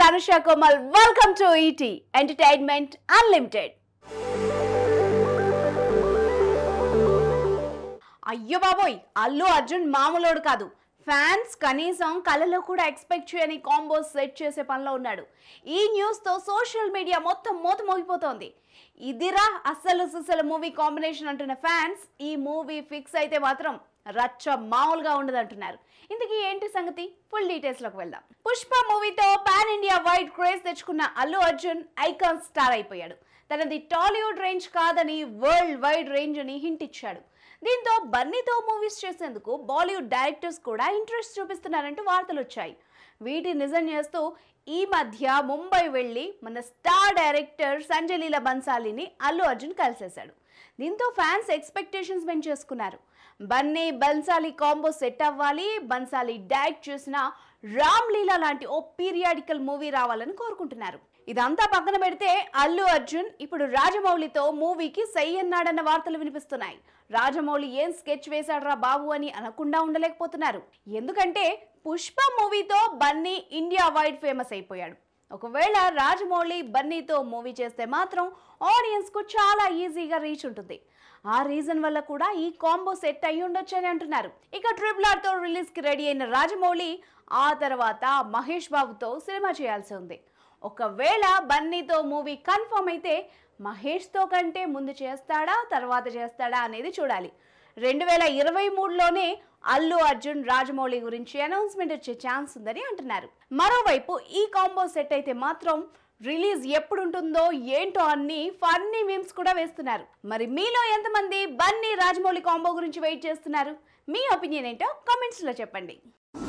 Anusha Komal. Welcome to ET Entertainment Unlimited. అయ్యో బాబోయ్ అల్లు అర్జున్ మామూలోడు కాదు. ఫ్యాన్స్ కనీసం కళ్ళలో కూడా ఎక్స్పెక్ట్ చేయని కాంబో సెట్ చేసే పనిలో ఉన్నాడు. ఈ న్యూస్ తో సోషల్ మీడియా మొత్తం మోగిపోతోంది. ఇదిరా అస్సలు సుసలు మూవీ కాంబినేషన్ అంటున్న ఫ్యాన్స్ ఈ మూవీ ఫిక్స్ అయితే మాత్రం రచ్చ మామూలుగా ఉండదంటున్నారు. ఇంతకీ ఏంటి సంగతి? ఫుల్ డీటెయిల్స్ లోకి వెళ్దాం. పుష్ప మూవీతో పాన్ ఇండియా వైడ్ క్రేజ్ తెచ్చుకున్న అల్లు అర్జున్ ఐకాన్ స్టార్ అయిపోయాడు. తనది టాలీవుడ్ రేంజ్ కాదని వరల్డ్ వైడ్ రేంజ్ అని హింట్ ఇచ్చాడు. దీంతో బన్నీతో మూవీస్ చేసేందుకు బాలీవుడ్ డైరెక్టర్స్ కూడా ఇంట్రెస్ట్ చూపిస్తున్నారంటూ వార్తలు వచ్చాయి. వీటిని నిజం చేస్తూ ఈ మధ్య ముంబై వెళ్లి మన స్టార్ డైరెక్టర్ సంజయ్ లీలా బన్సాలీని అల్లు అర్జున్ కలిసేశాడు. దీంతో ఫ్యాన్స్ ఎక్స్పెక్టేషన్స్ పెంచేసుకున్నారు. బన్నీ బన్సాలీ కాంబో సెట్ అవ్వాలి, బన్సాలీ డైరెక్ట్ చేసిన రామ్ లీలా లాంటి ఓ పీరియాడికల్ మూవీ రావాలని కోరుకుంటున్నారు. ఇదంతా పక్కన పెడితే అల్లు అర్జున్ ఇప్పుడు రాజమౌళితో మూవీకి సై అన్నాడన్న వార్తలు వినిపిస్తున్నాయి. రాజమౌళి ఏం స్కెచ్ వేశాడ్రా బాబు అని అనకుండా ఉండలేకపోతున్నారు. ఎందుకంటే పుష్ప మూవీతో బన్నీ ఇండియా వైడ్ ఫేమస్ అయిపోయాడు. ఒకవేళ రాజమౌళి బన్నీతో మూవీ చేస్తే మాత్రం ఆడియన్స్ కు చాలా ఈజీగా రీచ్ ఉంటుంది. ఆ రీజన్ వల్ల కూడా ఈ కాంబో సెట్ అయ్యి ఉండొచ్చని అంటున్నారు. ఇక RRR తో రిలీజ్ కి రెడీ అయిన రాజమౌళి ఆ తర్వాత మహేష్ బాబుతో సినిమా చేయాల్సి ఉంది. ఒకవేళ బన్నీతో మూవీ కన్ఫర్మ్ అయితే మహేష్ తో కంటే ముందు చేస్తాడా తర్వాత చేస్తాడా అనేది చూడాలి. 2023లోనే అల్లు అర్జున్ రాజమౌళి గురించి అనౌన్స్మెంట్ వచ్చే ఛాన్స్ ఉందని అంటున్నారు. మరోవైపు ఈ కాంబో సెట్ అయితే మాత్రం రిలీజ్ ఎప్పుడు ఉంటుందో ఏంటో అన్ని ఫన్నీ మీమ్స్ కూడా వేస్తున్నారు. మరి మీలో ఎంతమంది బన్నీ రాజమౌళి కాంబో గురించి వెయిట్ చేస్తున్నారు? మీ ఒపీనియన్ ఏంటో కామెంట్స్ లో చెప్పండి.